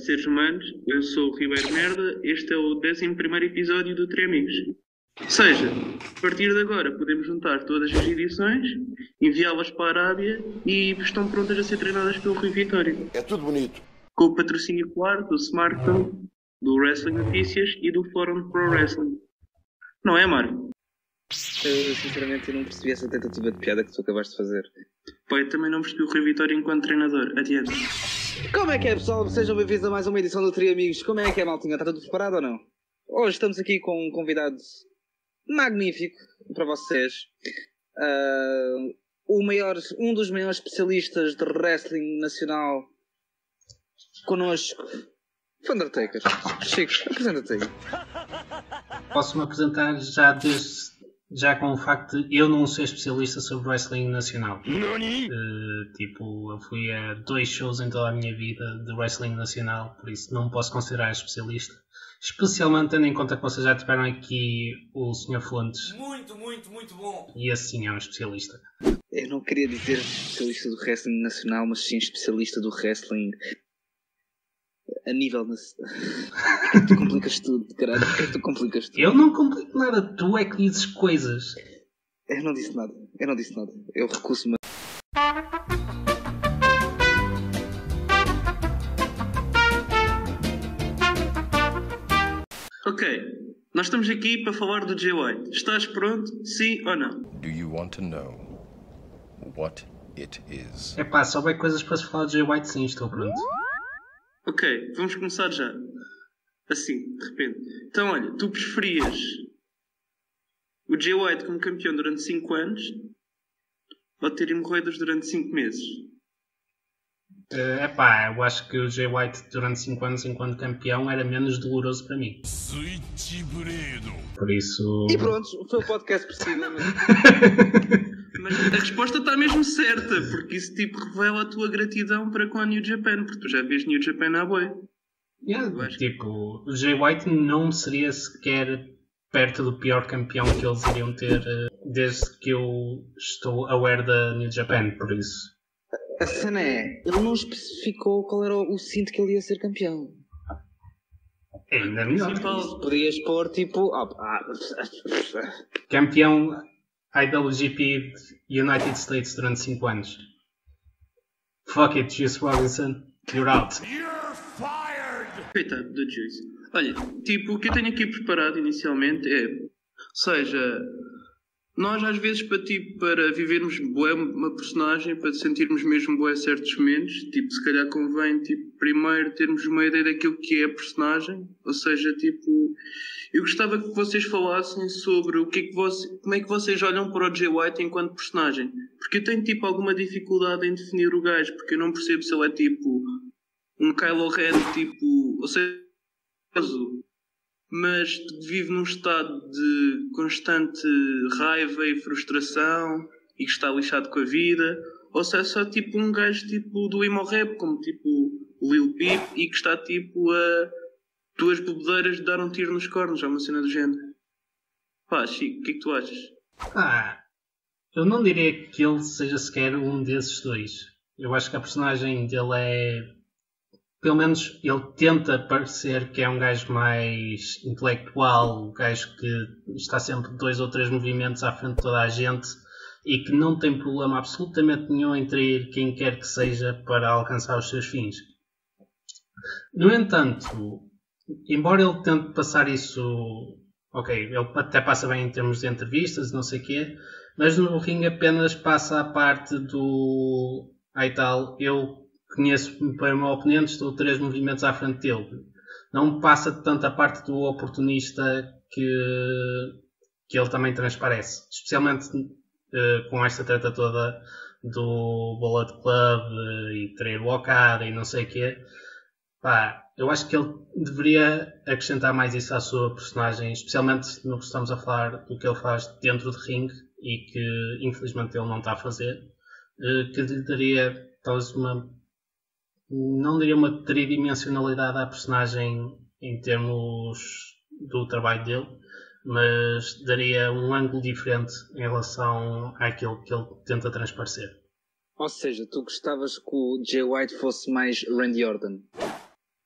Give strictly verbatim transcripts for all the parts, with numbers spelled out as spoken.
seres humanos, eu sou o Ribeiro Merda, este é o décimo primeiro episódio do Três Amigos. Ou seja, a partir de agora podemos juntar todas as edições, enviá-las para a Arábia e estão prontas a ser treinadas pelo Rui Vitória. É tudo bonito. Com o patrocínio, claro, do Smartphone, do Wrestling Notícias e do Fórum Pro Wrestling. Não é, Mário? Eu, sinceramente, eu não percebi essa tentativa de piada que tu acabaste de fazer. Pá, eu também não percebi o Rui Vitória enquanto treinador. Adiante. Como é que é, pessoal? Sejam bem-vindos a mais uma edição do Tri Amigos. Como é que é, maltinha? Está tudo preparado ou não? Hoje estamos aqui com um convidado magnífico para vocês. Uh, o maior, um dos maiores especialistas de wrestling nacional connosco, Undertaker. Chico, apresenta-te aí. Posso-me apresentar já desde... Já com o facto de eu não ser especialista sobre wrestling nacional. Uh, tipo, eu fui a dois shows em toda a minha vida de wrestling nacional, por isso não me posso considerar especialista. Especialmente tendo em conta que vocês já tiveram aqui o senhor Fontes. Muito, muito, muito bom. E esse sim é um especialista. Eu não queria dizer especialista do wrestling nacional, mas sim especialista do wrestling a nível nacional. Porquê que tu complicas tudo, caralho? Porquê que tu complicas tudo? Eu não complico nada, tu é que dizes coisas. Eu não disse nada, eu não disse nada. Eu recuso-me. Ok, nós estamos aqui para falar do Jay White. Estás pronto? Sim ou não? Do you want to know what it is? Epá, se houver coisas para se falar de Jay White, sim, estou pronto. Ok, vamos começar já. Assim, de repente. Então, olha, tu preferias o Jay White como campeão durante cinco anos ou ter hemorroidas durante cinco meses? Uh, epá, eu acho que o Jay White durante cinco anos enquanto campeão era menos doloroso para mim. Por isso... E pronto, foi o podcast preciso. Mas a resposta está mesmo certa, porque isso tipo revela a tua gratidão para com a New Japan, porque tu já vês New Japan à boi. Yeah, tipo, o Jay White não seria sequer perto do pior campeão que eles iriam ter uh, desde que eu estou aware da New Japan, por isso. A cena é, ele não especificou qual era o cinto que ele ia ser campeão. É ainda melhor. Podias pôr tipo... Ah, ah, campeão I W G P United States durante cinco anos. Fuck it, Juice Robinson, you're out. You're fired! Coitado do Juice. Olha, tipo, o que eu tenho aqui preparado inicialmente é... Ou seja, nós às vezes para, tipo, para vivermos bué uma personagem, para sentirmos mesmo bué certos momentos, tipo, se calhar convém, tipo, primeiro termos uma ideia daquilo que é a personagem. Ou seja, tipo... Eu gostava que vocês falassem sobre o que é que você, como é que vocês olham para o Jay White enquanto personagem. Porque eu tenho tipo alguma dificuldade em definir o gajo, porque eu não percebo se ele é tipo um Kylo Ren, tipo, ou seja, mas vive num estado de constante raiva e frustração e que está lixado com a vida, ou se é só tipo um gajo tipo do emo rap, como tipo o Lil Peep, e que está tipo a duas bebedeiras de dar um tiro nos cornos, é uma cena do género. Pá, Chico, o que é que tu achas? Ah, eu não diria que ele seja sequer um desses dois. Eu acho que a personagem dele é... Pelo menos ele tenta parecer que é um gajo mais intelectual, um gajo que está sempre dois ou três movimentos à frente de toda a gente e que não tem problema absolutamente nenhum em trair quem quer que seja para alcançar os seus fins. No entanto... Embora ele tente passar isso, ok, ele até passa bem em termos de entrevistas, não sei o quê, mas no ringue apenas passa a parte do, ai tal, eu conheço para o meu oponente, estou três movimentos à frente dele. Não passa tanto a parte do oportunista que, que ele também transparece, especialmente uh, com esta treta toda do Bullet Club uh, e trair o Okada e não sei o quê. Pá, eu acho que ele deveria acrescentar mais isso à sua personagem, especialmente no que estamos a falar do que ele faz dentro de ringue e que infelizmente ele não está a fazer, que lhe daria talvez uma, não diria uma tridimensionalidade à personagem em termos do trabalho dele, mas daria um ângulo diferente em relação àquilo que ele tenta transparecer. Ou seja, tu gostavas que o Jay White fosse mais Randy Orton?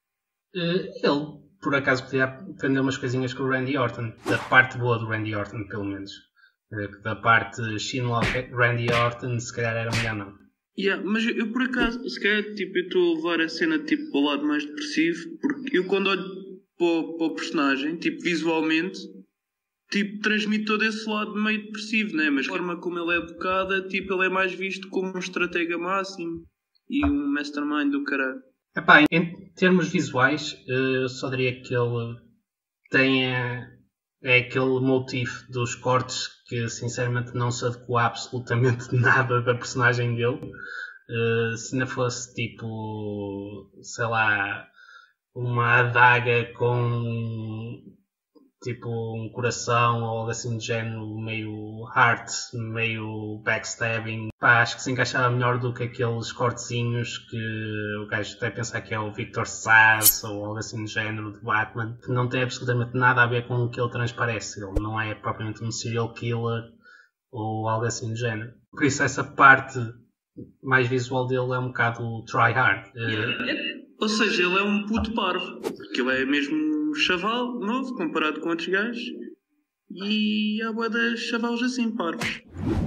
Uh, ele, por acaso, podia aprender umas coisinhas com o Randy Orton. Da parte boa do Randy Orton, pelo menos. Uh, da parte Shinlock Randy Orton, se calhar era melhor não. Yeah, mas eu, eu por acaso, se calhar, tipo, eu estou a levar a cena tipo, para o lado mais depressivo, porque eu quando olho para, para o personagem, tipo, visualmente, tipo, transmite todo esse lado meio depressivo, né? Mas a forma como ele é educado, tipo, ele é mais visto como um estratega máximo e um mastermind do caralho. Epá, em termos visuais, eu só diria que ele tem é, é aquele motivo dos cortes que sinceramente não se adequa absolutamente nada da personagem dele. Uh, se não fosse tipo, sei lá, uma adaga com tipo um coração ou algo assim de género, meio heart, meio backstabbing, pá, acho que se encaixava melhor do que aqueles cortezinhos que o gajo até pensar que é o Victor Sass ou algo assim de género de Batman, que não tem absolutamente nada a ver com o que ele transparece. Ele não é propriamente um serial killer ou algo assim de género. Por isso essa parte mais visual dele é um bocado try hard. Yeah. Ou seja, ele é um puto parvo, porque ele é mesmo um chaval novo comparado com outros gajos, e há bué de chavalos assim, parvos.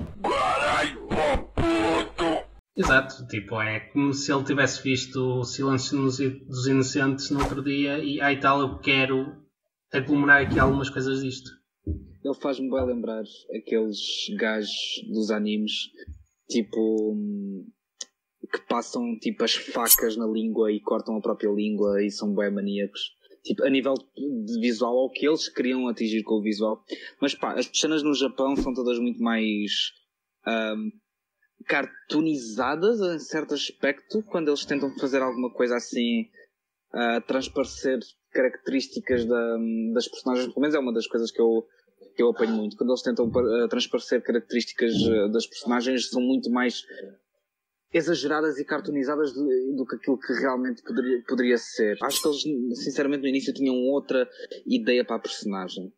Exato, tipo, é como se ele tivesse visto o Silêncio dos Inocentes no outro dia e aí tal, eu quero aglomerar aqui algumas coisas disto. Ele faz-me bem lembrar aqueles gajos dos animes, tipo, que passam tipo as facas na língua e cortam a própria língua e são bem maníacos. Tipo, a nível de visual, ao que eles queriam atingir com o visual. Mas pá, as cenas no Japão são todas muito mais um, cartoonizadas em certo aspecto, quando eles tentam fazer alguma coisa assim, uh, transparecer características da, das personagens. Pelo menos é uma das coisas que eu, que eu apanho muito. Quando eles tentam uh, transparecer características uh, das personagens, são muito mais exageradas e cartoonizadas do, do que aquilo que realmente poderia, poderia ser. Acho que eles, sinceramente, no início tinham outra ideia para a personagem.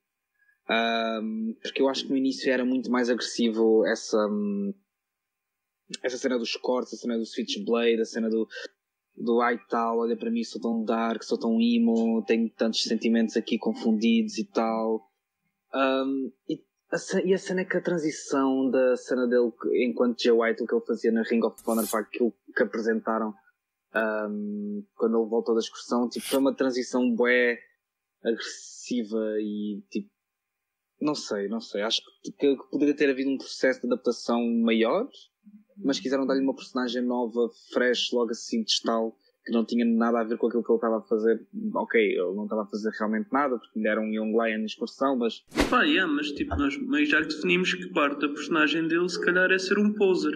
Um, porque eu acho que no início era muito mais agressivo essa, um, essa cena dos cortes, a cena do Switchblade, a cena do, do ai tal, olha para mim, sou tão dark, sou tão emo, tenho tantos sentimentos aqui confundidos e tal. Um, e A, e a cena é que a transição da cena dele enquanto Jay White, o que ele fazia na Ring of Honor para aquilo que apresentaram um, quando ele voltou da excursão, tipo, foi uma transição bué agressiva e tipo, não sei, não sei, acho que, que, que poderia ter havido um processo de adaptação maior, mas quiseram dar-lhe uma personagem nova, fresh, logo assim de estalo, que não tinha nada a ver com aquilo que ele estava a fazer. Ok, ele não estava a fazer realmente nada, porque ainda era um Young Lion na excursão, mas... Pá, yeah, mas tipo, nós meio já definimos que parte da personagem dele se calhar é ser um poser.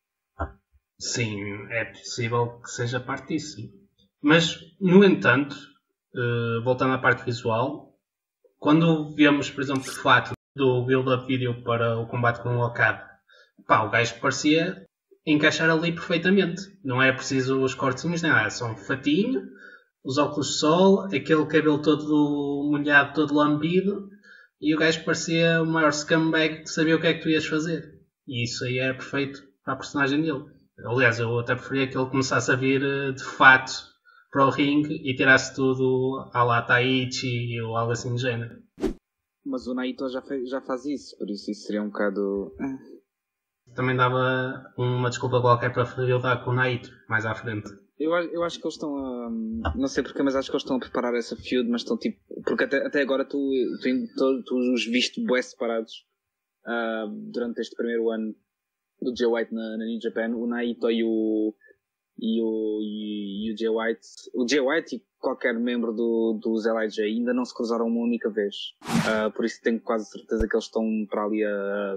Sim, é possível que seja parte disso. Mas, no entanto, uh, voltando à parte visual, quando vemos, por exemplo, o fato do build-up video para o combate com o Okada, pá, o gajo parecia encaixar ali perfeitamente. Não é preciso os cortezinhos, nem nada. Só um fatinho, os óculos de sol, aquele cabelo todo molhado, todo lambido, e o gajo parecia o maior scumbag que sabia o que é que tu ias fazer. E isso aí era perfeito para a personagem dele. Aliás, eu até preferia que ele começasse a vir de fato para o ringue e tirasse tudo à la Taichi ou algo assim do género. Mas o Naito já, fez, já faz isso, por isso isso seria um bocado... Também dava uma desculpa qualquer para eu dar com o Naito mais à frente. Eu, eu acho que eles estão a... Não sei porque, mas acho que eles estão a preparar essa feud, mas estão tipo... Porque até, até agora tu, tu, tu, tu os viste bué separados uh, durante este primeiro ano do Jay White na, na New Japan. O Naito e o... E o, e, e o Jay White... O Jay White e qualquer membro do, dos L I J ainda não se cruzaram uma única vez. Uh, por isso tenho quase certeza que eles estão para ali a...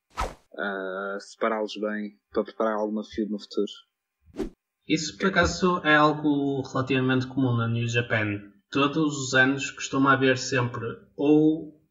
Uh, separá-los bem para preparar alguma feud no futuro. Isso por acaso é algo relativamente comum na New Japan. Todos os anos costuma haver sempre ou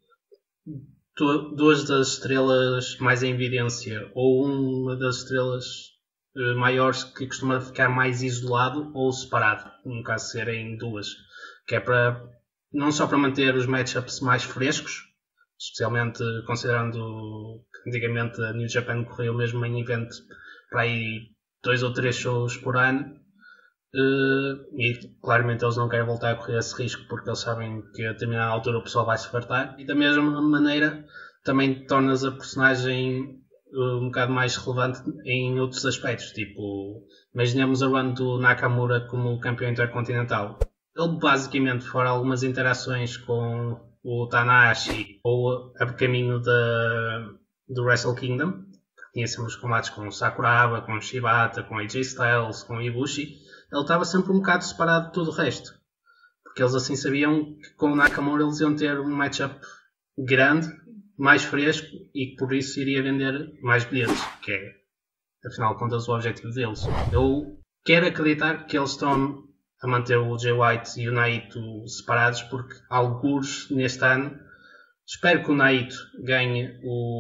duas das estrelas mais em evidência ou uma das estrelas uh, maiores que costuma ficar mais isolado ou separado, no caso de serem duas, que é para não só para manter os matchups mais frescos, especialmente considerando que antigamente a New Japan correu mesmo em evento para aí dois ou três shows por ano, Uh, e claramente eles não querem voltar a correr esse risco porque eles sabem que a determinada altura o pessoal vai se fartar. E da mesma maneira também tornas a personagem uh, um bocado mais relevante em outros aspectos. Tipo, imaginemos a run do Nakamura como campeão intercontinental. Ele basicamente, fora algumas interações com o Tanahashi ou a caminho da, do Wrestle Kingdom, tinha sempre os combates com o Sakuraba, com o Shibata, com o A J Styles, com o Ibushi, ele estava sempre um bocado separado de tudo o resto. Porque eles assim sabiam que com o Nakamura eles iam ter um matchup grande, mais fresco e que por isso iria vender mais bilhetes, que é, afinal de contas, o objetivo deles. Eu quero acreditar que eles estão a manter o Jay White e o Naito separados porque, alguns neste ano, espero que o Naito ganhe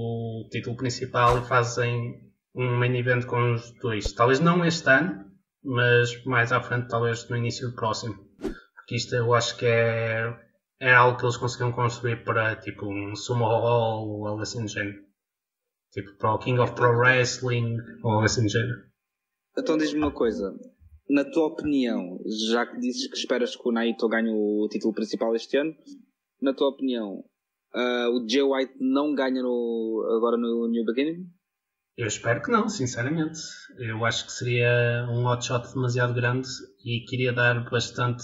o título principal e fazem um main event com os dois. Talvez não este ano, mas mais à frente, talvez no início do próximo. Porque isto eu acho que é, é algo que eles conseguiram construir para tipo um Sumo Hall ou algo assim do género. Tipo para o King of Pro Wrestling ou algo assim do género. Então diz-me uma coisa. Na tua opinião, já que dizes que esperas que o Naito ganhe o título principal este ano, na tua opinião, uh, o Jay White não ganha no, agora no New Beginning? Eu espero que não, sinceramente. Eu acho que seria um hotshot demasiado grande e queria dar bastante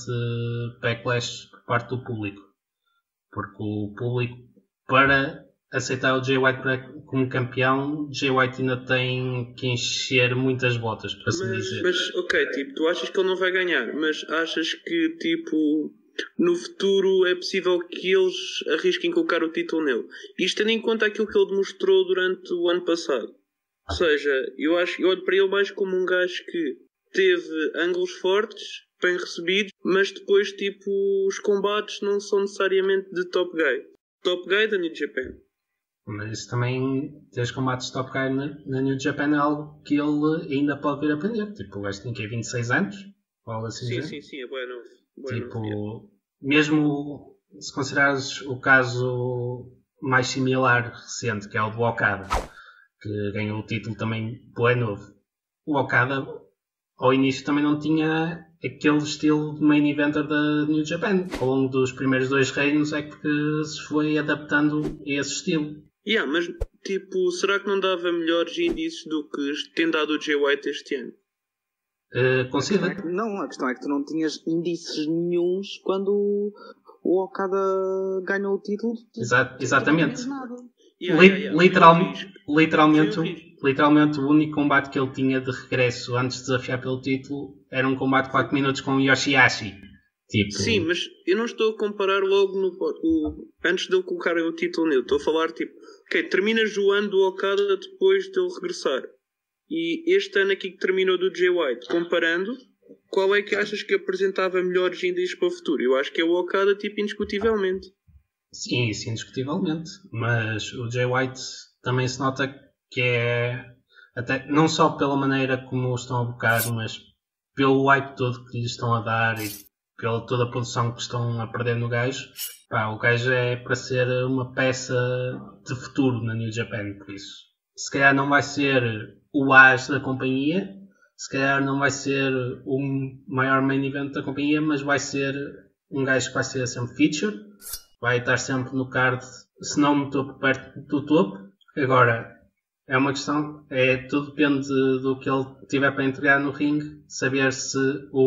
backlash por parte do público. Porque o público, para aceitar o Jay White como campeão, Jay White ainda tem que encher muitas botas, para assim mas, dizer. Mas, ok, tipo, tu achas que ele não vai ganhar, mas achas que, tipo, no futuro é possível que eles arrisquem colocar o título nele? Isto tendo em conta aquilo que ele demonstrou durante o ano passado. Ou seja, eu, acho, eu olho para ele mais como um gajo que teve ângulos fortes, bem recebidos, mas depois, tipo, os combates não são necessariamente de top guy. Top guy da New Japan. Mas isso também, ter os combates top guy na, na New Japan é algo que ele ainda pode vir a aprender. Tipo, o gajo tem que é vinte e seis anos, ou algo assim. Sim, já. sim, sim, é bem novo. Bem Tipo, novo, é. Mesmo se considerares o caso mais similar recente, que é o do Okada, que ganhou o título também bem novo. O Okada, ao início, também não tinha aquele estilo de main eventer da New Japan. Ao longo dos primeiros dois reinos é que se foi adaptando a esse estilo. Yeah, mas, tipo, será que não dava melhores índices do que tem dado o Jay White este ano? Uh, considera? Não, a questão é que tu não tinhas índices nenhuns quando o Okada ganhou o título. Exa- exatamente. Não nada. Yeah, Li- yeah, yeah. literal- Foi um risco. literalmente, Foi um risco. literalmente o único combate que ele tinha de regresso antes de desafiar pelo título era um combate de quatro minutos com o Yoshihashi. Tipo, Sim, mas eu não estou a comparar logo no, o, antes de ele colocarem o título nele. Estou a falar tipo, ok, terminas o ano do Okada depois dele regressar. E este ano aqui que terminou do Jay White, comparando, qual é que achas que apresentava melhores índices para o futuro? Eu acho que é o Okada, tipo, indiscutivelmente. sim, isso indiscutivelmente. Mas o Jay White também se nota que é, até, não só pela maneira como o estão a bocar, mas pelo hype todo que lhe estão a dar e pela toda a produção que estão a perder no gajo. Pá, o gajo é para ser uma peça de futuro na New Japan, por isso. Se calhar não vai ser o as da companhia, se calhar não vai ser o maior main event da companhia, mas vai ser um gajo que vai ser sempre feature, vai estar sempre no card, se não no topo, perto do topo. Agora, é uma questão, é, tudo depende do que ele tiver para entregar no ringue, saber se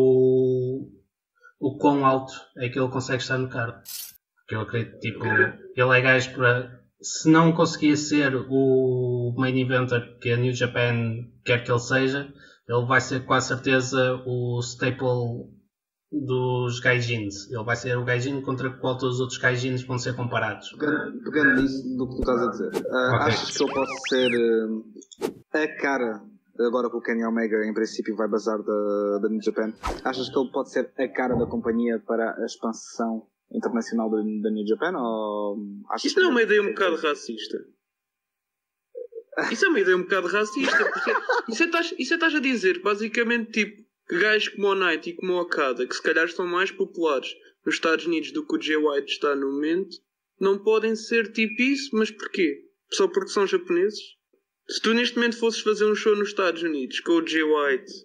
o, o quão alto é que ele consegue estar no card. Porque eu acredito, tipo, ele é gajo para, se não conseguir ser o main eventer que a New Japan quer que ele seja, ele vai ser com a certeza o staple dos gaijins. Ele vai ser o gaijin contra o qual todos os outros gaijins vão ser comparados. Pegando, pegando nisso do que tu estás a dizer, uh, Ok. achas que ele pode ser uh, a cara, agora que o Kenny Omega em princípio vai bazar da, da New Japan, achas que ele pode ser a cara da companhia para a expansão internacional da, da New Japan? Ou achas Isso não é que- uma ideia um bocado racista? Isso é uma ideia um bocado racista, porque isso é estás isso é estás a dizer, basicamente, tipo, que gajos como o Knight e como o Okada, que se calhar são mais populares nos Estados Unidos do que o Jay White está no momento, não podem ser tipo isso, mas porquê? Só porque são japoneses? Se tu neste momento fosses fazer um show nos Estados Unidos com o Jay White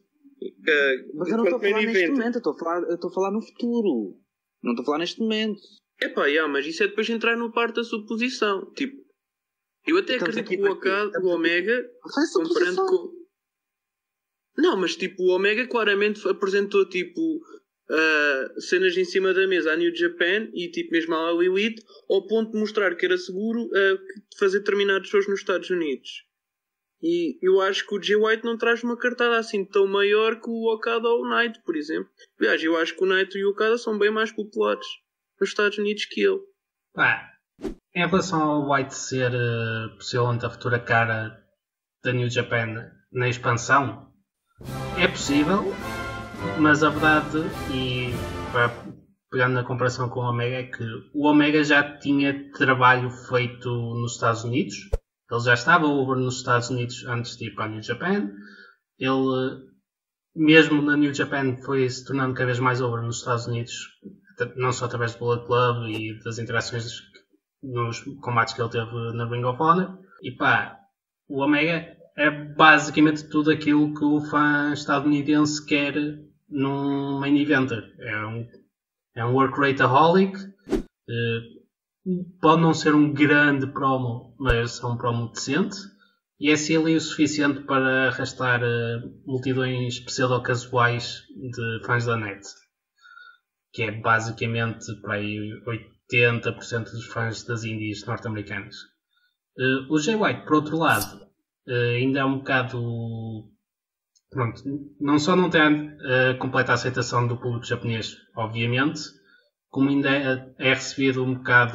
Uh, Mas eu não estou a falar main neste event. momento, eu estou a falar, eu estou a falar no futuro. Não estou a falar neste momento. Epá, yeah, mas isso é depois entrar no parte da suposição. Tipo, eu até Estamos acredito aqui que o, para quê? Okada, Estamos o aqui- Omega, Faz comparando suposição. com. Não, mas tipo, o Omega claramente apresentou tipo uh, cenas em cima da mesa à New Japan e tipo mesmo à All Elite, ao ponto de mostrar que era seguro uh, fazer determinados shows nos Estados Unidos. E eu acho que o Jay White não traz uma cartada assim tão maior que o Okada ou o Naito, por exemplo. Aliás, eu acho que o Naito e o Okada são bem mais populares nos Estados Unidos que ele. Pá, em relação ao White ser uh, possivelmente a futura cara da New Japan na expansão, é possível, mas a verdade, e pá, pegando na comparação com o Omega, é que o Omega já tinha trabalho feito nos Estados Unidos. Ele já estava over nos Estados Unidos antes de ir para a New Japan. Ele, mesmo na New Japan, foi se tornando cada vez mais over nos Estados Unidos, não só através do Bullet Club e das interações nos combates que ele teve na Ring of Honor. E pá, o Omega é basicamente tudo aquilo que o fã estadunidense quer num main eventer. É um, é um work rateaholic. Uh, Pode não ser um grande promo, mas é um promo decente. E é silly o suficiente para arrastar uh, multidões pseudo-casuais de fãs da net. Que é basicamente para aí, oitenta por cento dos fãs das indies norte-americanas. Uh, o Jay White, por outro lado, uh, ainda é um bocado... Pronto, não só não tem a uh, completa aceitação do público japonês, obviamente, como ainda é, é recebido um bocado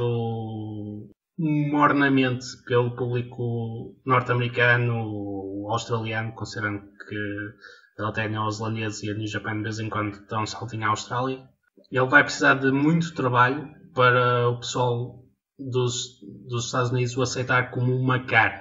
mornamente pelo público norte-americano ou australiano, considerando que ele tem a neozelandesa e a New Japan de vez em quando dá um saltinho à Austrália. Ele vai precisar de muito trabalho para o pessoal dos, dos Estados Unidos o aceitar como uma cara.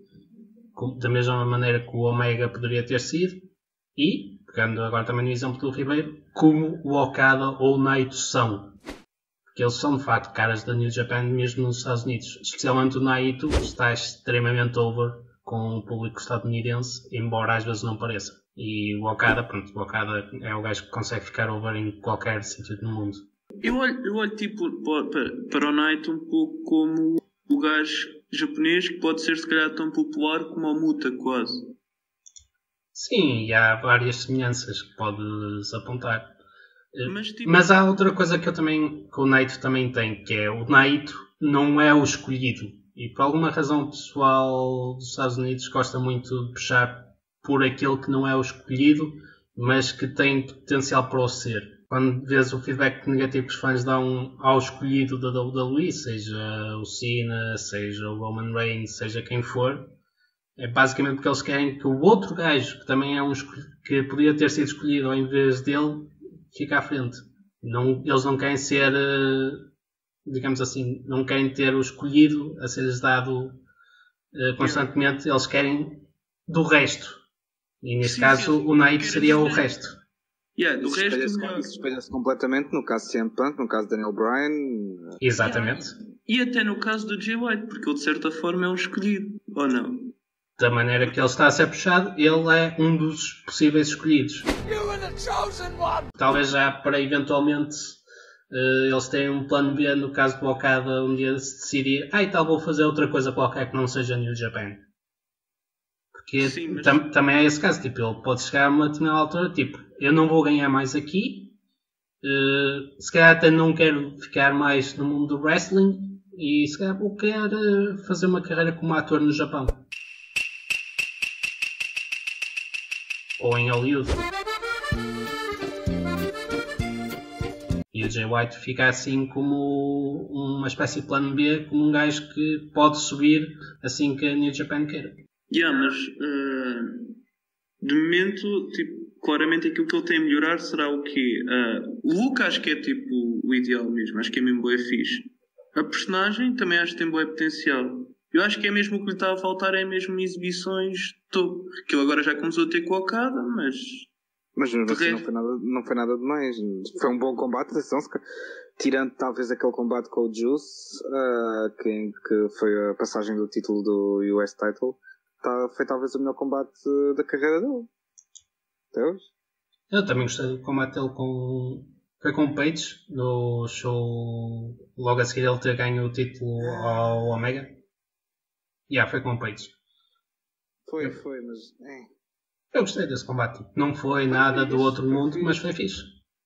Da mesma maneira que o Omega poderia ter sido. E, pegando agora também no exemplo do Ribeiro, como o Okada ou o Naito são. Porque eles são de facto caras da New Japan mesmo nos Estados Unidos. Especialmente o Naito está extremamente over com o público estadunidense, embora às vezes não pareça. E o Okada, pronto, o Okada é o gajo que consegue ficar over em qualquer sítio do mundo. Eu olho, eu olho tipo para, para o Naito um pouco como o gajo japonês que pode ser se calhar tão popular como o Muta quase. Sim, e há várias semelhanças que podes apontar. Mas, tipo... Mas há outra coisa que eu também, que o Naito também tem, que é o Naito não é o escolhido. E por alguma razão o pessoal dos Estados Unidos gosta muito de puxar por aquele que não é o escolhido, mas que tem potencial para o ser. Quando vês o feedback negativo que os fãs dão ao escolhido da W W E, seja o Cena, seja o Roman Reigns, seja quem for, é basicamente porque eles querem que o outro gajo, que também é um que podia ter sido escolhido ao invés dele, fique à frente. Não, eles não querem ser, digamos assim, não querem ter o escolhido a ser-lhes dado uh, constantemente, eles querem do resto. E neste sim, caso sim, o Naito seria o resto. Yeah, do Isso resto espelha-se melhor. isso espelha-se completamente no caso de C M Punk, no caso de Daniel Bryan. Exatamente. Yeah. E até no caso do Jay White, porque ele de certa forma é um escolhido, ou não? Da maneira que ele está a ser puxado, ele é um dos possíveis escolhidos. Talvez já para eventualmente uh, eles tenham um plano B no caso do Okada um dia se decidir, ah, e tal, vou fazer outra coisa qualquer que não seja New Japan. Porque Sim, mas... tam- também é esse caso, tipo, ele pode chegar a uma determinada altura, tipo, eu não vou ganhar mais aqui, uh, se calhar até não quero ficar mais no mundo do wrestling e se calhar vou querer uh, fazer uma carreira como ator no Japão. Ou em Hollywood. E o Jay White fica assim como uma espécie de plano B, como um gajo que pode subir assim que a New Japan queira. Yeah, mas uh, de momento, tipo, claramente aquilo que ele tem a melhorar será o quê? Uh, o look acho que é tipo o ideal mesmo, acho que é mesmo bué fixe. A personagem também acho que tem bué potencial. Eu acho que é mesmo o que lhe está a faltar, é mesmo exibições de topo. Que ele agora já começou a ter com a Okada, mas... Mas mesmo assim não resto... foi, nada, não foi nada demais. Foi um bom combate, atenção, tirando talvez aquele combate com o Juice, uh, que, que foi a passagem do título do U S Title, tá, foi talvez o melhor combate da carreira dele. Até hoje. Eu também gostei do combate dele com. Foi com o Page, no show logo a seguir ele ter ganho o título ao Omega. Yeah, foi com o Page. Foi, foi, mas. É. Eu gostei desse combate. Não foi nada do outro mundo, mas foi fixe.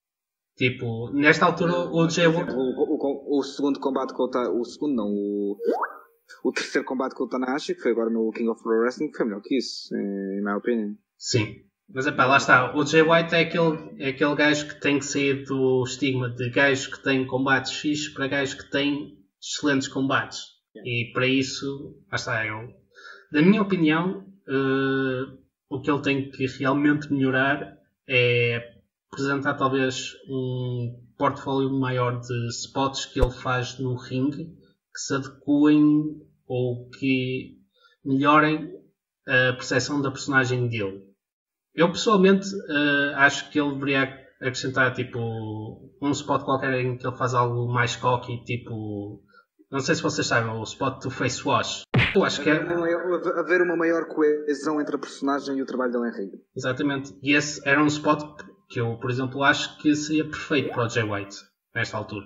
Tipo, nesta altura o Jay White. O, o, o, o segundo combate com o. Ta- O segundo não, o. O terceiro combate com o Tanahashi, que foi agora no King of Pro Wrestling, foi melhor que isso, em minha opinião. Sim. Mas epá, lá está. O Jay White é aquele, é aquele gajo que tem que sair do estigma de gajos que têm combates fixes para gajos que têm excelentes combates. E para isso, lá está. Eu, da minha opinião, uh, o que ele tem que realmente melhorar é apresentar talvez um portfólio maior de spots que ele faz no ringue que se adequem ou que melhorem a percepção da personagem dele. Eu pessoalmente uh, acho que ele deveria acrescentar tipo um spot qualquer em que ele faz algo mais cocky, tipo, não sei se vocês sabem, o spot do face wash. Eu acho que é haver uma maior coesão entre a personagem e o trabalho dele em ringue. Exatamente. E esse era um spot que eu, por exemplo, acho que seria perfeito para o Jay White nesta altura.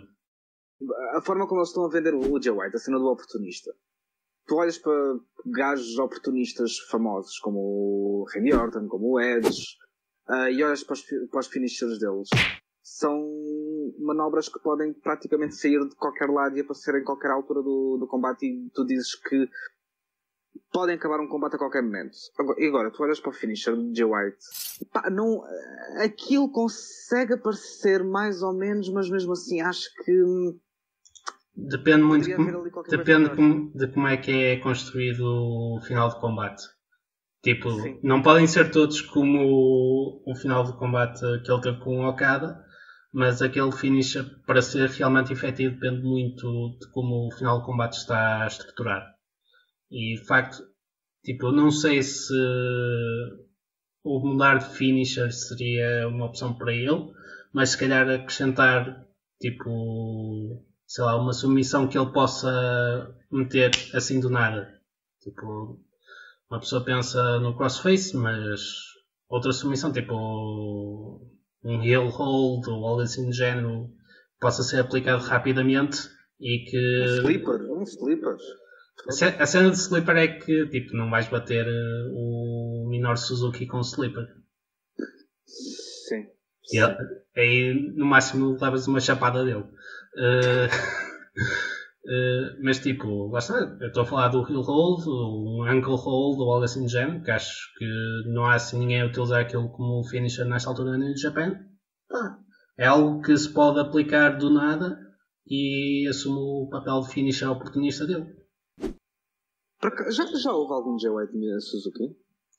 A forma como eles estão a vender o Jay White, a cena do oportunista. Tu olhas para gajos oportunistas famosos como o Randy Orton, como o Edge, uh, e olhas para os, para os finishers deles. São manobras que podem praticamente sair de qualquer lado e aparecer em qualquer altura do, do combate, e tu dizes que podem acabar um combate a qualquer momento. E agora, tu olhas para o finisher do Jay White, pá, não, aquilo consegue aparecer mais ou menos, mas mesmo assim acho que depende muito de como, depende de como, de como é que é construído o final de combate. Tipo, sim, não podem ser todos como o, o final de combate que ele teve com o Okada, mas aquele finisher, para ser realmente efetivo, depende muito de como o final de combate está estruturado. E de facto, tipo, eu não sei se o mudar de finisher seria uma opção para ele, mas se calhar acrescentar, tipo, sei lá, uma submissão que ele possa meter assim do nada. Tipo, uma pessoa pensa no crossface, mas outra submissão, tipo um heel hold ou algo assim do género, possa ser aplicado rapidamente e que... Um sleeper, um sleeper. A cena de sleeper é que, tipo, não vais bater o Minoru Suzuki com sleeper. Sim. E ele, aí, no máximo, levas uma chapada dele. Uh, uh, mas, tipo, lá está. Eu estou a falar do heel hold, um ankle hold ou algo assim do género, que acho que não há assim ninguém a utilizar aquilo como finisher nesta altura no New Japan. Ah, é algo que se pode aplicar do nada e assume o papel de finisher oportunista dele. Já, já houve algum Jay White e Suzuki?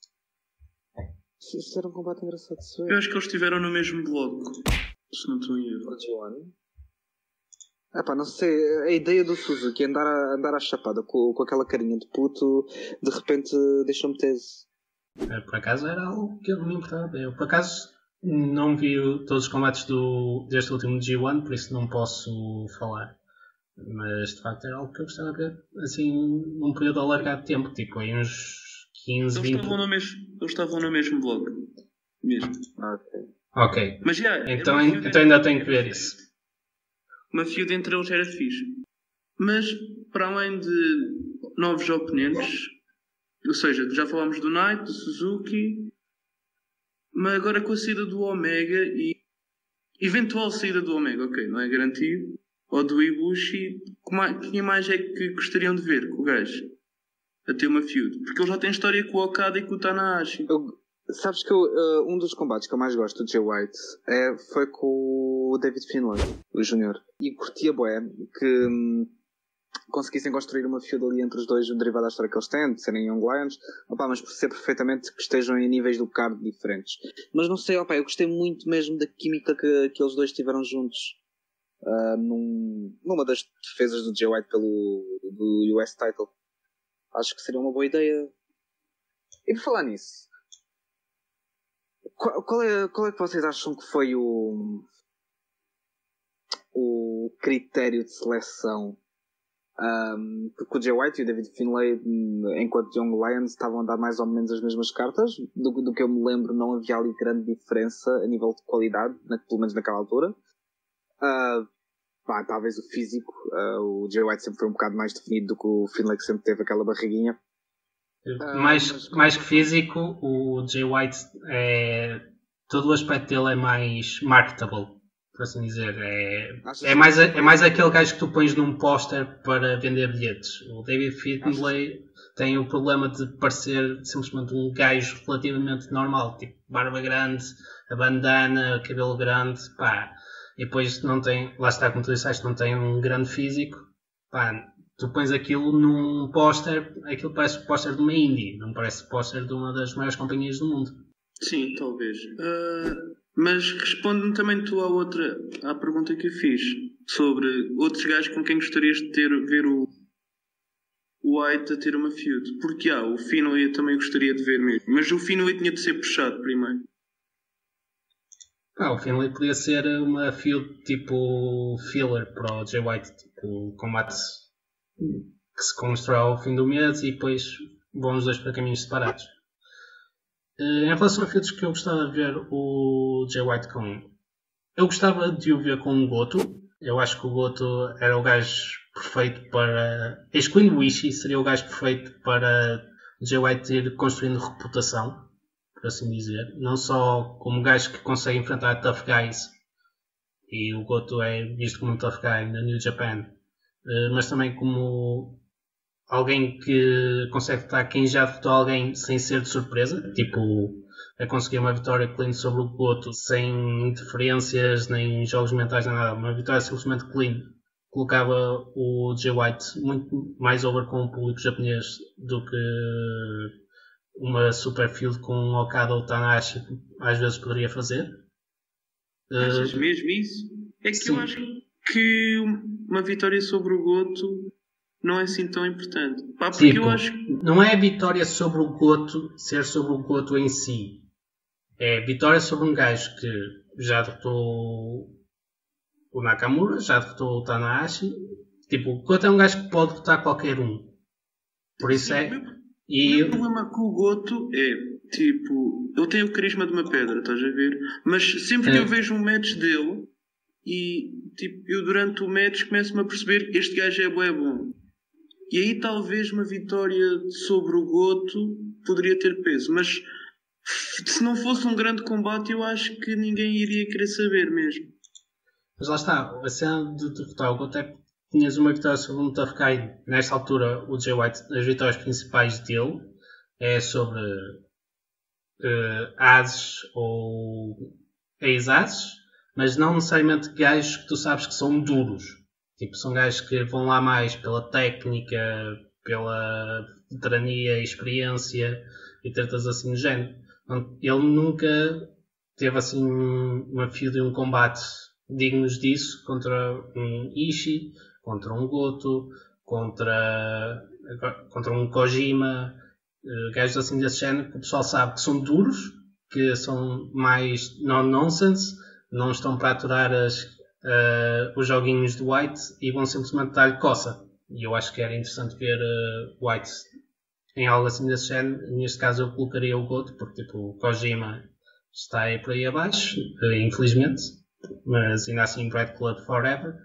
Isso era um combate engraçado de se ver. Eu acho que eles estiveram no mesmo bloco, se não estou em erro. Ah pá, não sei, a ideia do Suzuki é andar, a, andar à chapada com, com aquela carinha de puto, de repente deixou-me tese. Por acaso era algo que eu não me importava. Eu, por acaso, não vi todos os combates do, deste último G um, por isso não posso falar. Mas de facto era algo que eu gostava de ver assim num período alargado de tempo, tipo em uns quinze, eles vinte. Estavam no mesmo, eles estavam no mesmo bloco. Mesmo. Ok. Ok. Mas já, então, então ainda tenho que ver isso. Uma feud entre eles era fixe. Mas para além de novos oponentes, ou seja, já falámos do Knight, do Suzuki, mas agora com a saída do Omega e eventual saída do Omega, ok, não é garantido. Ou do Ibushi, quem mais é que gostariam de ver com o gajo a ter uma feud? Porque ele já tem história com o Okada e com o Tanahashi. Eu, sabes que eu, uh, um dos combates que eu mais gosto do Jay White é, foi com o David Finlay, o Júnior. E curtia bué que hum, conseguissem construir uma feud ali entre os dois, derivado da história que eles têm, de serem Young Lions, opa, mas percebo perfeitamente que estejam em níveis do card diferentes. Mas não sei, opa, eu gostei muito mesmo da química que, que eles dois tiveram juntos. Uh, num, numa das defesas do Jay White pelo do U S title. Acho que seria uma boa ideia. E por falar nisso, qual, qual, é, qual é que vocês acham que foi o o critério de seleção Um, porque o Jay White e o David Finlay, enquanto Young Lions, estavam a dar mais ou menos as mesmas cartas. Do, do que eu me lembro, não havia ali grande diferença a nível de qualidade, na, pelo menos naquela altura. Uh, pá, talvez o físico, uh, o Jay White sempre foi um bocado mais definido do que o Finlay, que sempre teve aquela barriguinha. Uh, mais, mas... mais que físico, o Jay White é... todo o aspecto dele é mais marketable, por assim dizer. É, é, mais, é mais aquele gajo que tu pões num póster para vender bilhetes. O David Finlay tem o problema de parecer simplesmente um gajo relativamente normal, tipo barba grande, a bandana, cabelo grande, pá. E depois não tem, lá está, como tu disseste, não tem um grande físico, pá. Tu pões aquilo num póster, aquilo parece o póster de uma indie, não parece o póster de uma das maiores companhias do mundo. Sim, talvez. Uh, mas responde-me também tu à outra, à pergunta que eu fiz sobre outros gajos com quem gostarias de ter, ver o, o White a ter uma feud. Porque há, ah, o Finlay eu também gostaria de ver mesmo. Mas o Finlay tinha de ser puxado primeiro. Ah, o Finlay podia ser uma feud tipo filler para o Jay White, tipo combate que se constrói ao fim do mês e depois vão os dois para caminhos separados. Em relação a feudos que eu gostava de ver o Jay White com, eu gostava de o ver com o Goto. Eu acho que o Goto era o gajo perfeito para, excluindo o Ishii, seria o gajo perfeito para o Jay White ir construindo reputação, por assim dizer, não só como gajo que consegue enfrentar tough guys, e o Goto é visto como um tough guy na New Japan, mas também como alguém que consegue estar quem já derrotou alguém sem ser de surpresa, tipo a conseguir uma vitória clean sobre o Goto sem interferências nem jogos mentais nem nada, uma vitória simplesmente clean, colocava o Jay White muito mais over com o público japonês do que uma super feud com o Okada ou Tanahashi às vezes poderia fazer. Achas uh, mesmo isso? É que sim. Eu acho que uma vitória sobre o Goto não é assim tão importante. Pá, porque tipo, eu acho... não é a vitória sobre o Goto ser sobre o Goto em si. É a vitória sobre um gajo que já derrotou o Nakamura, já derrotou o Tanahashi. Tipo, o Goto é um gajo que pode derrotar qualquer um. Por isso Sim, é... O meu, e... o meu problema com o Goto é, tipo, ele tem o carisma de uma pedra, estás a ver? Mas sempre é. que eu vejo um match dele e, tipo, eu durante o match começo-me a perceber que este gajo é bué bom. E aí talvez uma vitória sobre o Goto poderia ter peso. Mas se não fosse um grande combate, eu acho que ninguém iria querer saber mesmo. Mas lá está, a cena de derrotar o Goto é que tinhas uma vitória sobre um tough guy. Nesta altura, o Jay White, as vitórias principais dele é sobre uh, ases ou ex-ases, mas não necessariamente gajos que tu sabes que são duros. Tipo, são gajos que vão lá mais pela técnica, pela veterania e experiência e tretas assim do género. Ele nunca teve assim uma feud e um combate dignos disso contra um Ishii, contra um Goto, contra, contra um Kojima, gajos assim desse género que o pessoal sabe que são duros, que são mais non-nonsense, não estão para aturar as Uh, os joguinhos do White e vão simplesmente dar-lhe coça. E eu acho que era interessante ver uh, White em algo assim desse género. Neste caso eu colocaria o Goto, porque tipo, o Kojima está aí por aí abaixo, uh, infelizmente, mas ainda assim Brad Club Forever.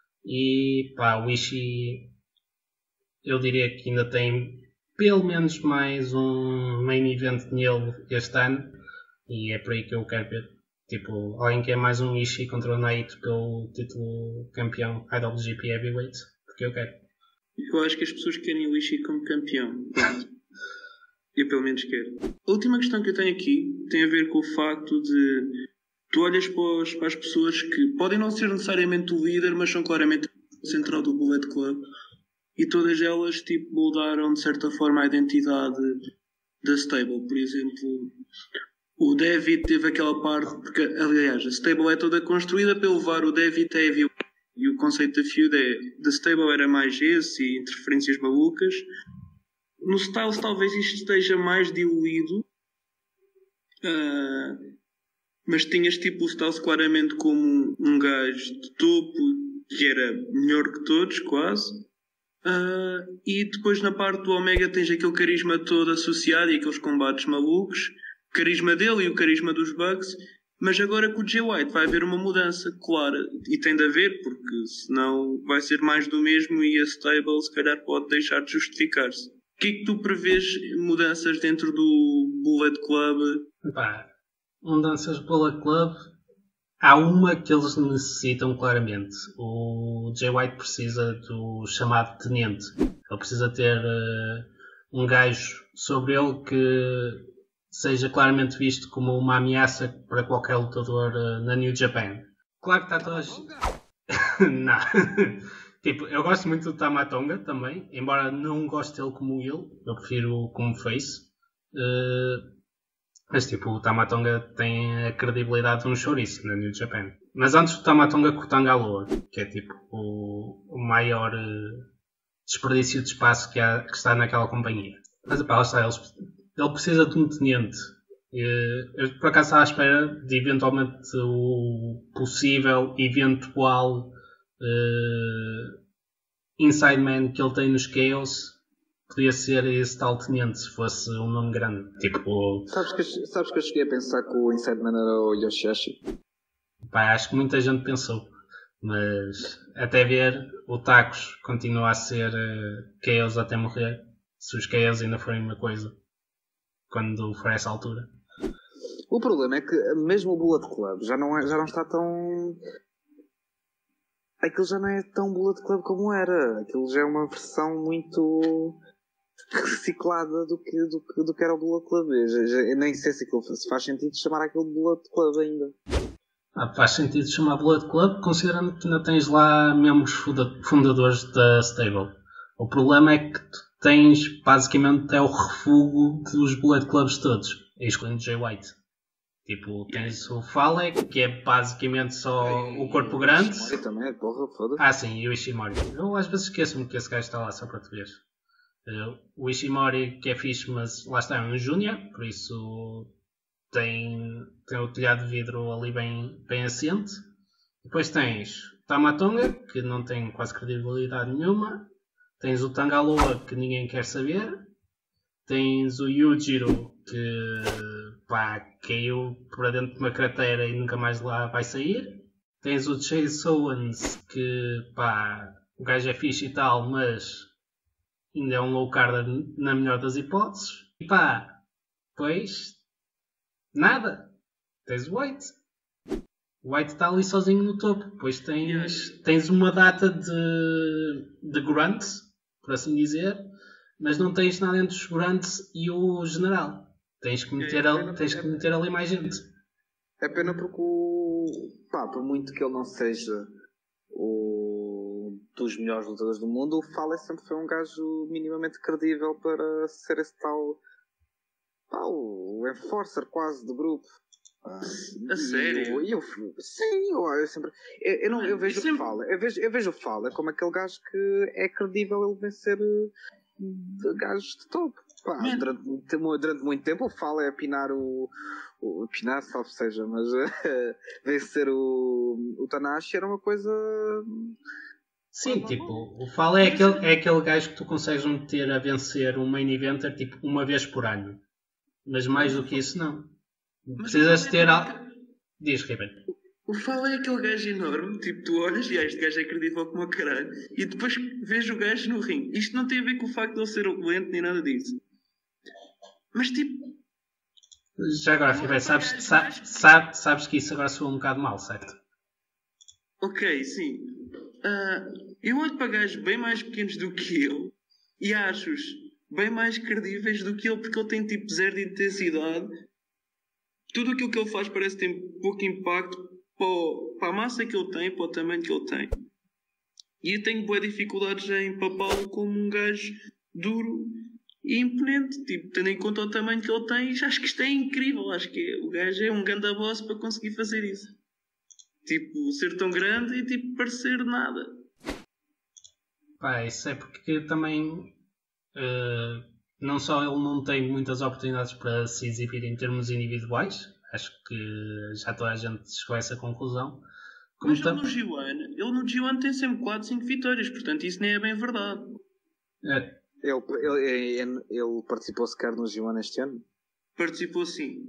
E pá, o Ishii eu diria que ainda tem pelo menos mais um main event nele este ano e é por aí que eu quero ver. Tipo, alguém que é mais um Ishii contra o Naito pelo título campeão I W G P Heavyweight, porque eu quero. Eu acho que as pessoas querem o Ishii como campeão. Eu pelo menos quero. A última questão que eu tenho aqui tem a ver com o facto de tu olhas para, os, para as pessoas que podem não ser necessariamente o líder, mas são claramente o central do Bullet Club e todas elas tipo moldaram de certa forma a identidade da stable. Por exemplo, o David teve aquela parte, porque aliás a stable é toda construída para levar o David a heavyweight e o conceito da feud é, da stable era mais esse e interferências malucas. No Styles talvez isto esteja mais diluído, uh, mas tinhas tipo o Styles claramente como um, um gajo de topo que era melhor que todos quase, Uh, e depois na parte do Omega tens aquele carisma todo associado e aqueles combates malucos, o carisma dele e o carisma dos Bucks. Mas agora com o Jay White vai haver uma mudança clara, e tem de haver, porque senão vai ser mais do mesmo e a stable se calhar pode deixar de justificar-se. O que é que tu prevês mudanças dentro do Bullet Club? Pá, mudanças do Bullet Club, há uma que eles necessitam claramente. O Jay White precisa do chamado tenente. Ele precisa ter uh, um gajo sobre ele que seja claramente visto como uma ameaça para qualquer lutador uh, na New Japan. Claro que está todos... Não. Tipo, eu gosto muito do Tamatonga também, embora não goste dele como ele, eu prefiro como face. Uh, mas tipo, o Tamatonga tem a credibilidade de um chouriço na New Japan. Mas antes do Tamatonga, com o Tangaloa, que é tipo o, o maior uh, desperdício de espaço que, há, que está naquela companhia. Mas pá, lá está, ele, ele precisa de um tenente. Uh, eu por acaso estava à espera de eventualmente o possível, eventual uh, Inside Man que ele tem nos Chaos. Podia ser esse tal tenente se fosse um nome grande. Tipo. Sabes que, sabes que eu cheguei a pensar que o Inside Man era o Yoshihashi? Pá, acho que muita gente pensou. Mas até ver, o Tacos continua a ser uh, Chaos até morrer. Se os Chaos ainda forem uma coisa. Quando for essa altura. O problema é que mesmo o Bullet Club já não, é, já não está tão. Aquilo já não é tão Bullet Club como era. Aquilo já é uma versão muito reciclada do que, do que, do que era o Bullet Club. Eu, já, eu nem sei se, aquilo, se faz sentido chamar aquilo de Bullet Club ainda. Ah, faz sentido chamar Bullet Club, considerando que ainda tens lá membros fundadores da stable. O problema é que tu tens basicamente é o refúgio dos Bullet Clubs todos, excluindo Jay White. Tipo, tens o Fale, que é basicamente só o corpo grande. O Ishimori também, porra, foda-se. Ah, sim, e o Ishimori. Eu às vezes esqueço-me que esse gajo está lá só para te ver. Uh, o Ishimori, que é fixe, mas lá está, é um Júnior, por isso tem, tem o telhado de vidro ali bem, bem assente. Depois tens o Tamatonga, que não tem quase credibilidade nenhuma. Tens o Tangaloa, que ninguém quer saber. Tens o Yujiro, que pá, caiu para dentro de uma cratera e nunca mais lá vai sair. Tens o Chase Owens, que pá, o gajo é fixe e tal, mas ainda é um low card na melhor das hipóteses. E pá, pois, nada. Tens o White. O White está ali sozinho no topo. Depois tens, tens uma data de, de grunts, por assim dizer, mas não tens nada entre os grunts e o general. Tens que meter, é, ali, tens que meter ali mais gente. É pena porque o... Pá, por muito que ele não seja o dos melhores lutadores do mundo, o Fale sempre foi um gajo minimamente credível para ser esse tal... Pá, o enforcer quase do grupo. Ah, a sério? Eu, eu, sim, eu, eu sempre... Eu, eu, não, eu vejo sempre... o Fale, eu vejo, eu vejo o Fale como aquele gajo que é credível ele vencer de gajos de top. Pá, durante, durante muito tempo o Fale é apinar o, o apinar, salvo seja, mas vencer o, o Tanahashi era uma coisa. Sim, tipo, o Fale é aquele, é aquele gajo que tu consegues meter a vencer um main eventer tipo uma vez por ano, mas mais do que isso não. Precisas ter algo. Diz, Ribeiro. O Fale é aquele gajo enorme, tipo, tu olhas e ah, este gajo é credível como a caralho, e depois vês o gajo no ringue. Isto não tem a ver com o facto de ele ser lento nem nada disso. Mas tipo. Já agora, Ribeiro, sabes, sabes, sabes, sabes que isso agora soa um bocado mal, certo? Ok, sim. Uh, eu olho para gajos bem mais pequenos do que ele e acho-os bem mais credíveis do que ele, porque ele tem tipo zero de intensidade. Tudo aquilo que ele faz parece ter pouco impacto para a massa que ele tem, para o tamanho que ele tem. E eu tenho boas dificuldades em papá-lo como um gajo duro e imponente, tipo, tendo em conta o tamanho que ele tem. Acho que isto é incrível. Acho que o gajo é um ganda boss para conseguir fazer isso. Tipo, ser tão grande e tipo, parecer nada. Pá, isso é porque também uh, não só ele não tem muitas oportunidades para se exibir em termos individuais, acho que já toda a gente chegou a essa conclusão. Como Mas ele no G um, ele no G um tem sempre quatro, cinco vitórias, portanto isso nem é bem verdade. É. Ele, ele, ele, ele participou sequer no G um este ano? Participou sim.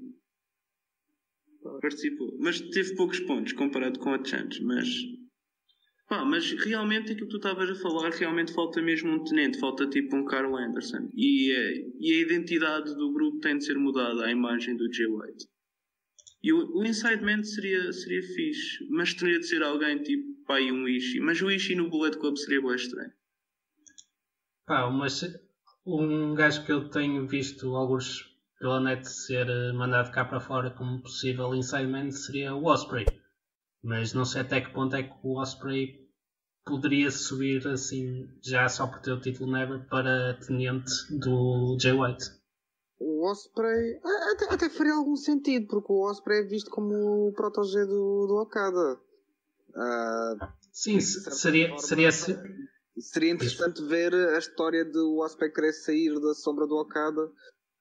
Participou. Mas teve poucos pontos comparado com a Chance. Mas, pá, mas realmente aquilo que tu estavas a falar, realmente falta mesmo um tenente. Falta tipo um Carl Anderson. E, e a identidade do grupo tem de ser mudada à imagem do Jay White. E o, o Inside Man seria, seria fixe. Mas teria de ser alguém tipo, pá, e um Ishii. Mas o Ishii no Bullet Club seria bem estranho. Pá, mas um gajo que eu tenho visto alguns pela net ser mandado cá para fora como possível Inside Man seria o Ospreay. Mas não sei até que ponto é que o Ospreay poderia subir assim, já só por ter o título Never, para tenente do Jay White. O Ospreay até, até faria algum sentido, porque o Ospreay é visto como o protégé do, do Okada. Uh, Sim, seria... forma, seria Seria interessante ver a história do Ospreay querer sair da sombra do Okada.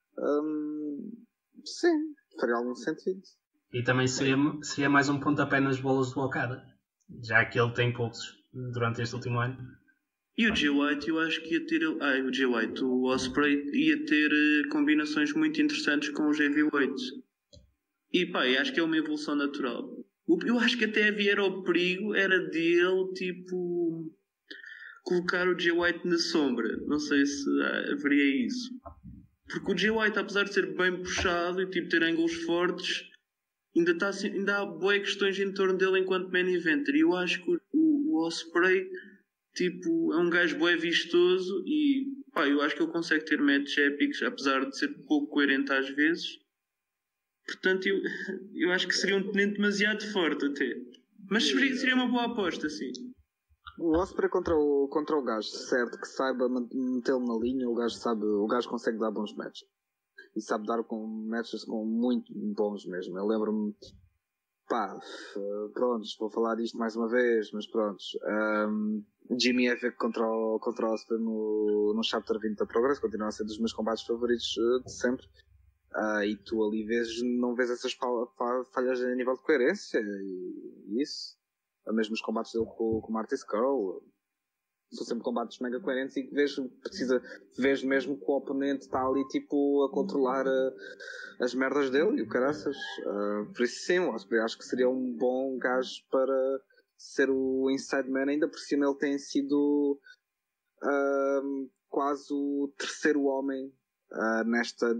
Um, sim, faria algum sentido. E também seria, seria mais um pontapé nas bolas do Okada, já que ele tem poucos durante este último ano. E o Jay White, eu acho que ia ter... Ah, o Jay White, o Ospreay ia ter uh, combinações muito interessantes com os heavyweights. E pá, eu acho que é uma evolução natural. Eu acho que até havia era o perigo, era dele, tipo... colocar o Jay White na sombra. Não sei se ah, haveria isso. Porque o Jay White, apesar de ser bem puxado e tipo, ter ângulos fortes, ainda, tá, ainda há boas questões em torno dele enquanto main eventer. E eu acho que o, o Ospreay tipo, é um gajo bué vistoso e pá, eu acho que ele consegue ter matches épicos, apesar de ser pouco coerente às vezes. Portanto, eu, eu acho que seria um tenente demasiado forte até. Mas seria, seria uma boa aposta, sim. O Ospreay contra o, contra o gajo, certo, que saiba metê-lo na linha, o gajo sabe, o gajo consegue dar bons matches. E sabe dar com matches com muito bons mesmo. Eu lembro-me, pá, prontos, vou falar disto mais uma vez, mas prontos. Um, Jimmy Epic contra o, contra o Ospreay no, no Chapter vinte da Progress continua a ser dos meus combates favoritos de sempre. Uh, e tu ali vês, não vês essas falhas a nível de coerência e isso. Mesmo os combates dele com, com o Marty Scurll são sempre combates mega coerentes e que vês, precisa, vês mesmo que o oponente está ali tipo a controlar uh, as merdas dele e o caraças. Uh, por isso sim, eu acho que seria um bom gajo para ser o Inside Man, ainda por cima ele tem sido uh, quase o terceiro homem uh, nesta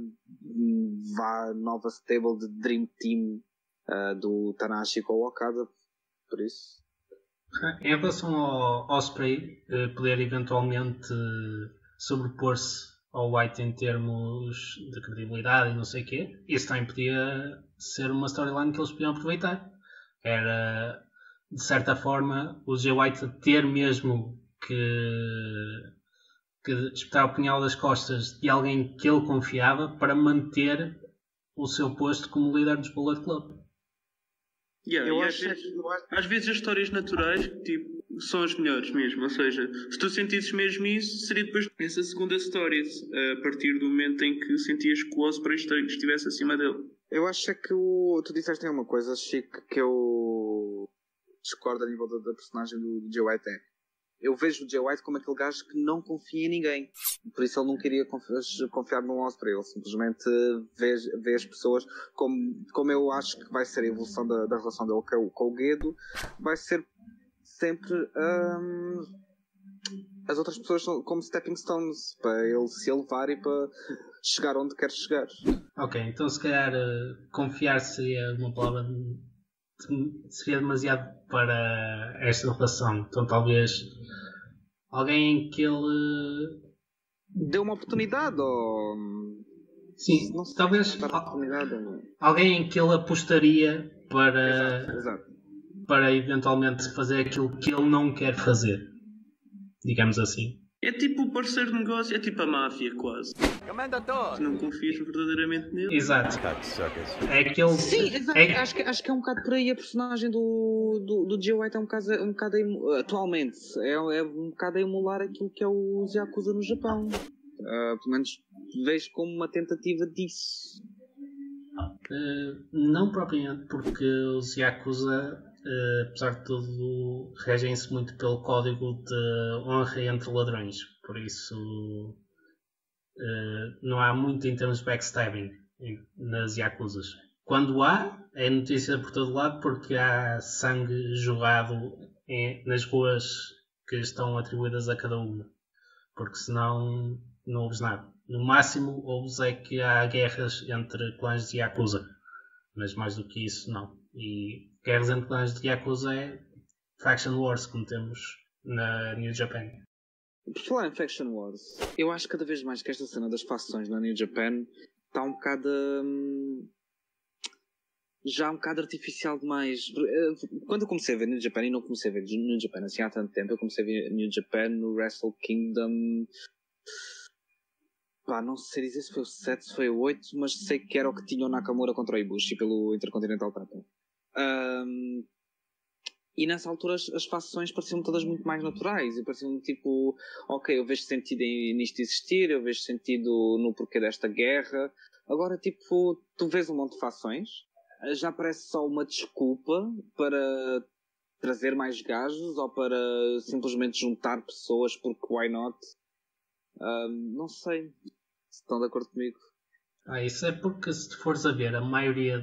vá, nova stable de Dream Team uh, do Tanahashi com o Okada. Por isso. Em relação ao Ospreay eh, poder eventualmente sobrepor-se ao White em termos de credibilidade e não sei o quê, isso também podia ser uma storyline que eles podiam aproveitar. Era, de certa forma, o Jay White ter mesmo que, que espetar o punhal das costas de alguém que ele confiava para manter o seu posto como líder dos Bullet Club. Yeah, eu às, acho vezes, que, eu acho... às vezes as histórias naturais tipo, são as melhores mesmo. Ou seja, se tu sentisses mesmo isso, seria depois essa segunda história, a partir do momento em que sentias que o Ospreay estivesse acima dele. Eu acho que o... tu disseste uma coisa, Chico, que eu discordo a nível da, da personagem do, do Jay White. É. Eu vejo o Jay White como aquele gajo que não confia em ninguém. Por isso ele não queria confiar no Ospreay. Ele simplesmente vê, vê as pessoas como, como eu acho que vai ser a evolução da, da relação dele com, com o Guedo. Vai ser sempre um, as outras pessoas como stepping stones para ele se elevar e para chegar onde quer chegar. Ok, então se calhar uh, confiar seria uma palavra de, seria demasiado para esta relação. Então talvez alguém que ele deu uma oportunidade ou sim, não sei, talvez oportunidade. Alguém em que ele apostaria para exato, exato. para eventualmente fazer aquilo que ele não quer fazer, digamos assim. É tipo o parceiro de negócio, é tipo a máfia quase. Tu não confias verdadeiramente nele. Exato. É aquele... Sim, exato. É... Acho, que, acho que é um bocado por aí a personagem do, do, do Jay White é um bocado, um bocado atualmente é, é um bocado a emular aquilo que é o Yakuza no Japão. Uh, pelo menos vejo como uma tentativa disso. Uh, não propriamente, porque os Yakuza, uh, apesar de tudo, regem-se muito pelo código de honra entre ladrões. por isso uh, não há muito em termos de backstabbing nas Yakuzas. Quando há, é notícia por todo lado porque há sangue jogado em, nas ruas que estão atribuídas a cada uma, porque senão não ouves nada. No máximo ouves é que há guerras entre clãs de Yakuza, mas mais do que isso não. E guerras entre clãs de Yakuza é Faction Wars, como temos na New Japan. Por falar em Faction Wars, eu acho cada vez mais que esta cena das facções na New Japan está um bocado hum, já um bocado artificial demais. Quando eu comecei a ver New Japan, e não comecei a ver New Japan assim há tanto tempo, eu comecei a ver New Japan no Wrestle Kingdom, pá, não sei dizer se foi o sete, se foi o oito, mas sei que era o que tinha o Nakamura contra o Ibushi pelo Intercontinental Title. Um, e nessa altura as, as facções pareciam todas muito mais naturais e pareciam tipo, ok, eu vejo sentido em, nisto existir, eu vejo sentido no porquê desta guerra. Agora tipo, tu vês um monte de facções, já parece só uma desculpa para trazer mais gajos ou para simplesmente juntar pessoas porque why not? Um, não sei se estão de acordo comigo. Ah, isso é porque se tu fores a ver a maioria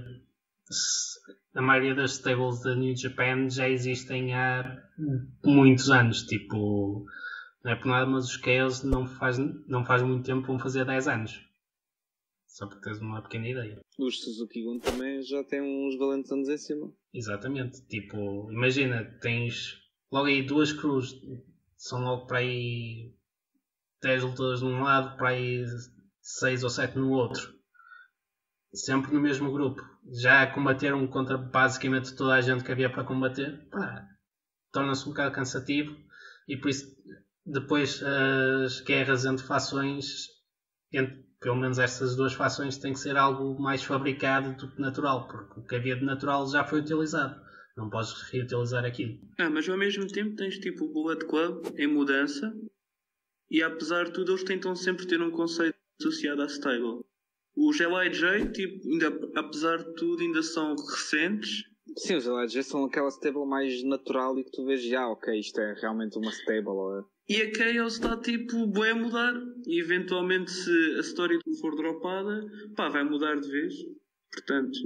a maioria das stables da New Japan já existem há muitos anos, tipo, não é por nada, mas os Chaos não faz, não faz muito tempo, vão fazer dez anos, só para teres uma pequena ideia. Os Suzuki Gun também já têm uns valentes anos em cima. Exatamente, tipo, imagina, tens logo aí duas cruz, são logo para aí dez lutadores de um lado, para aí seis ou sete no outro, sempre no mesmo grupo, já combateram contra basicamente toda a gente que havia para combater, pá, torna-se um bocado cansativo e por isso depois as guerras entre fações, entre, pelo menos estas duas fações, tem que ser algo mais fabricado do que natural, porque o que havia de natural já foi utilizado, não podes reutilizar aquilo. Ah, mas ao mesmo tempo tens tipo o Bullet Club em mudança e apesar de tudo eles tentam sempre ter um conceito associado à stable. Os L I J, tipo, ainda, apesar de tudo, ainda são recentes. Sim, os L I J são aquela stable mais natural e que tu vês já, ok, isto é realmente uma stable. Ou... E a Chaos está, tipo, bem a mudar. E eventualmente, se a história for dropada, pá, vai mudar de vez. Portanto,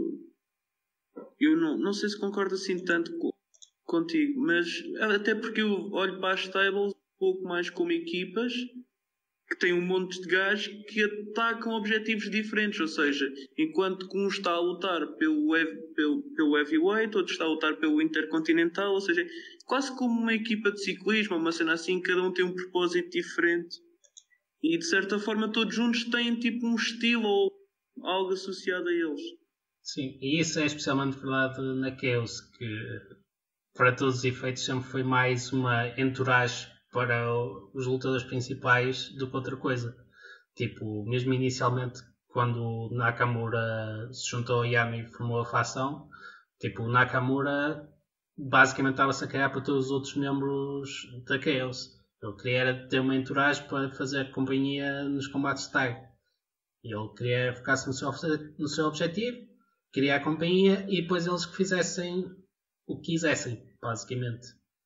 eu não, não sei se concordo assim tanto co- contigo, mas até porque eu olho para as stables um pouco mais como equipas que tem um monte de gajos que atacam objetivos diferentes, ou seja, enquanto que um está a lutar pelo, pelo, pelo heavyweight, outro está a lutar pelo intercontinental, ou seja, quase como uma equipa de ciclismo, uma cena assim, cada um tem um propósito diferente e de certa forma todos juntos têm tipo um estilo ou algo associado a eles. Sim, e isso é especialmente verdade na Chaos, que para todos os efeitos sempre foi mais uma entourage para os lutadores principais do que outra coisa. Tipo, mesmo inicialmente, quando Nakamura se juntou ao Yami e formou a facção, tipo, Nakamura basicamente estava-se a cagar para todos os outros membros da Chaos. Ele queria era ter uma entourage para fazer companhia nos combates de tag. Ele queria focar-se no seu, no seu objetivo, queria a companhia e depois eles que fizessem o que quisessem, basicamente.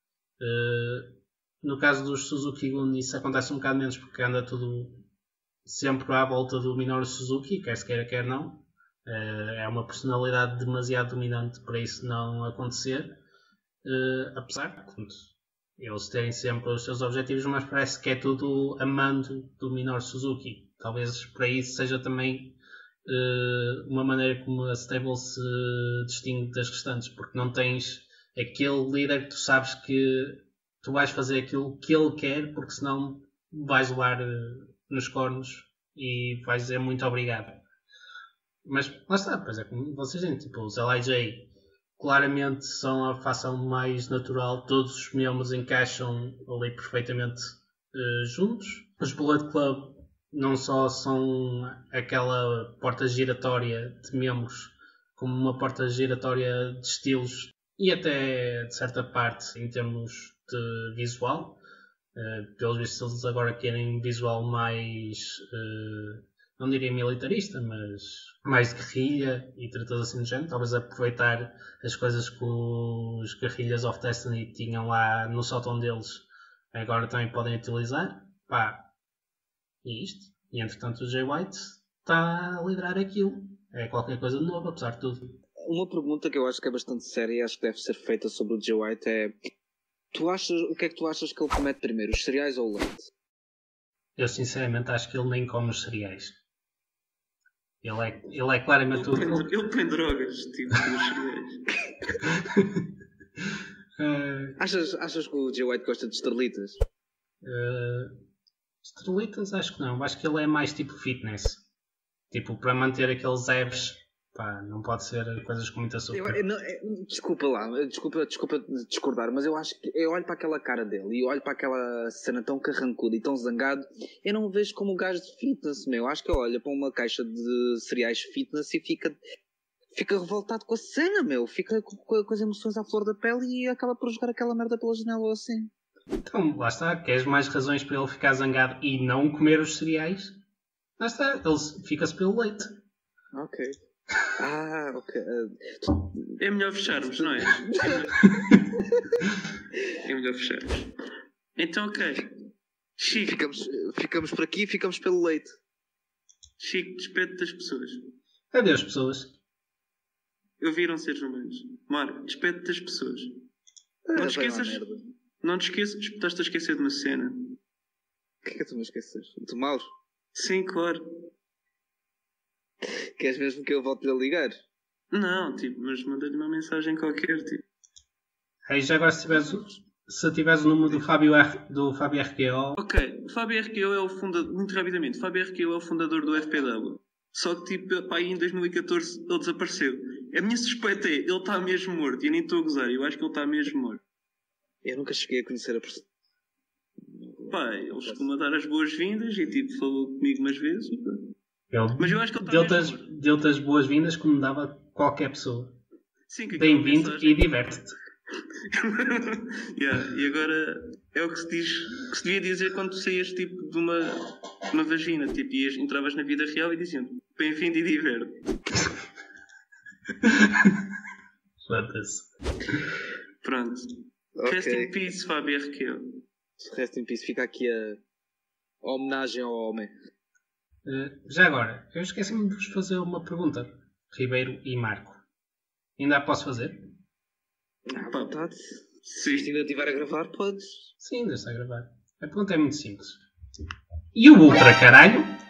Uh, No caso dos Suzuki Gun, isso acontece um bocado menos porque anda tudo sempre à volta do Minoru Suzuki, quer se queira, quer não. É uma personalidade demasiado dominante para isso não acontecer. Apesar de eles terem sempre os seus objetivos, mas parece que é tudo a mando do Minoru Suzuki. Talvez para isso seja também uma maneira como a stable se distingue das restantes, porque não tens aquele líder que tu sabes que tu vais fazer aquilo que ele quer, porque senão vais levar uh, nos cornos e vais dizer muito obrigado. Mas lá está, pois é como vocês dizem, tipo, os L I J claramente são a facção mais natural, todos os membros encaixam ali perfeitamente uh, juntos. Os Bullet Club não só são aquela porta giratória de membros, como uma porta giratória de estilos e até de certa parte em termos de visual. Uh, pelos vistos eles agora querem visual mais uh, não diria militarista, mas mais de guerrilha e tratados assim do género, talvez aproveitar as coisas que os Guerrillas of Destiny tinham lá no sótão deles, agora também podem utilizar. Pá, E isto. E entretanto o Jay White está a liderar aquilo. É qualquer coisa de novo, apesar de tudo. Uma pergunta que eu acho que é bastante séria e acho que deve ser feita sobre o Jay White é: tu achas, o que é que tu achas que ele comete primeiro, os cereais ou o leite? Eu sinceramente acho que ele nem come os cereais. Ele é, ele é claramente Ele o. põe, ele põe drogas, tipo, nos cereais. uh, Achas, achas que o Jay White gosta de estrelitas? uh, estrelitas, acho que não. Acho que ele é mais tipo fitness. Tipo, para manter aqueles abs, pá, não pode ser coisas com muita açúcar. Eu, eu não, eu- desculpa lá, desculpa, desculpa discordar, mas eu acho que eu olho para aquela cara dele e olho para aquela cena tão carrancuda e tão zangado, eu não o vejo como um gajo de fitness, meu. Acho que ele olha para uma caixa de cereais fitness e fica, fica revoltado com a cena, meu. Fica com, com as emoções à flor da pele e acaba por jogar aquela merda pela janela ou assim. Então, lá está. Queres mais razões para ele ficar zangado e não comer os cereais? Lá está. Ele fica-se pelo leite. Ok. Ah, ok. É melhor fecharmos, não é? É melhor fecharmos. Então, ok. Chico, Ficamos, ficamos por aqui e ficamos pelo leite. Chico, despede das pessoas. Adeus, pessoas. Eu viram seres humanos. Marco, despede das pessoas. Ah, Não vai te lá, esqueças. merda. Não te esqueças, estás-te a esquecer de uma cena. O que é que tu me esqueces? Do Mauro? Sim, claro. Queres mesmo que eu volte a ligar? Não, tipo, mas manda-lhe uma mensagem qualquer, tipo. Aí já agora se tiveres, se tiveres o número do Fábio R, do Fábio R Q O, Ok, o Fábio R Q O é o fundador, muito rapidamente, o Fábio R Q O é o fundador do F P W. Só que, tipo, pá, aí em dois mil e catorze ele desapareceu. A minha suspeita é, ele está mesmo morto, e eu nem estou a gozar, eu acho que ele está mesmo morto. Eu nunca cheguei a conhecer a pessoa. Pá, ele costuma dar as boas-vindas e, tipo, falou comigo umas vezes. e pá. ele Mas eu acho que ele está deu-te mesmo as, morto. deu-te as boas-vindas como dava qualquer pessoa. Sim, que aquela Bem-vindo mensagem- e diverte-te. Yeah, e agora é o que se diz, que se devia dizer quando tu saías tipo de uma, de uma vagina, tipo, ias, entravas na vida real e diziam bem-vindo e diverte. Foda-se. Pronto. Rest in peace, Fábio R Q O. Rest in peace. Fica aqui a, a homenagem ao homem. Uh, já agora, eu esqueci-me de vos fazer uma pergunta. Ribeiro e Marco. Ainda a posso fazer? À Pá. vontade. Se isto Sim. ainda estiver a gravar, podes. Sim, ainda está a gravar. A pergunta é muito simples. E o Ultra, caralho?